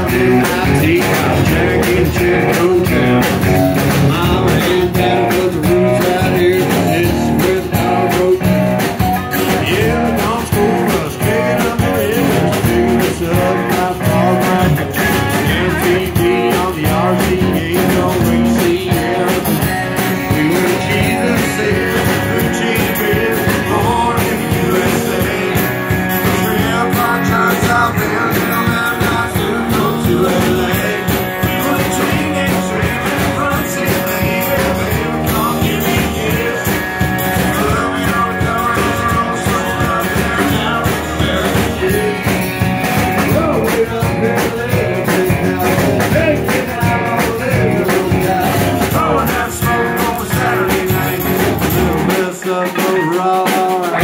midnight teacup, Jack and Chick Hotel. Mama and Dad put the roots out here, it's with our road. Yeah, the dog school was kicking up the head, picking us up by far right. MTV on the RCA, on Richie, yeah. We were Jesus said, Richie is born in the USA. Trip our church out there, and not to go to LA. We were dreaming, dreaming, running, baby, come give me a kiss. Put me on the road, so up there now, where it is. Roll it up here, take it out, little guy. Throwing that smoke on a Saturday night, a little mess up overall, alright.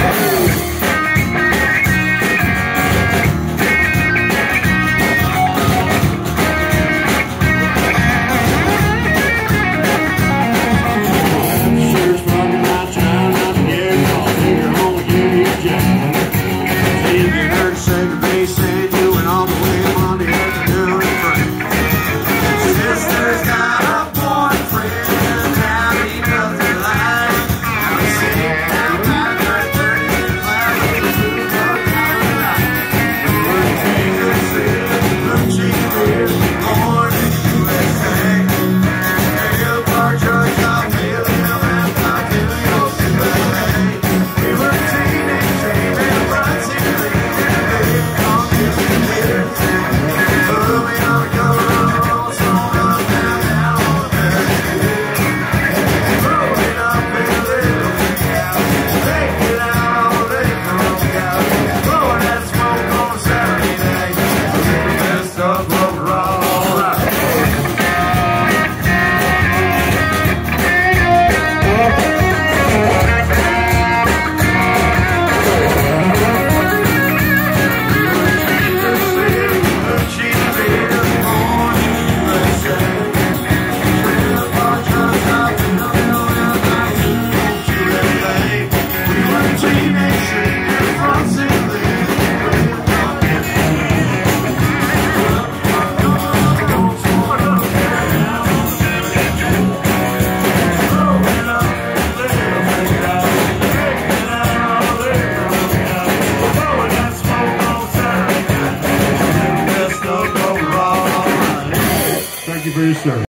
Sure, it's probably my time not to get caught. You're home again, you jack. See if you heard Second Base St. Louis all the way Monday afternoon in front. Sister's got a boyfriend, now he doesn't like. We sit down back at 30 and laugh at the food truck down the night. We're Jesus said, look, Jesus, born in the USA. Hail our church, I'll hail him, and I'll hail your LA. We were teenage dreaming, bright ceiling, baby, come give me a kiss. Put me on the road, so up down, down on the barricade. Throw it up in a little big house, take it out all day from the couch. Blowing that smoke on a Saturday night, a little messed up overall, alright. Thank you for your service.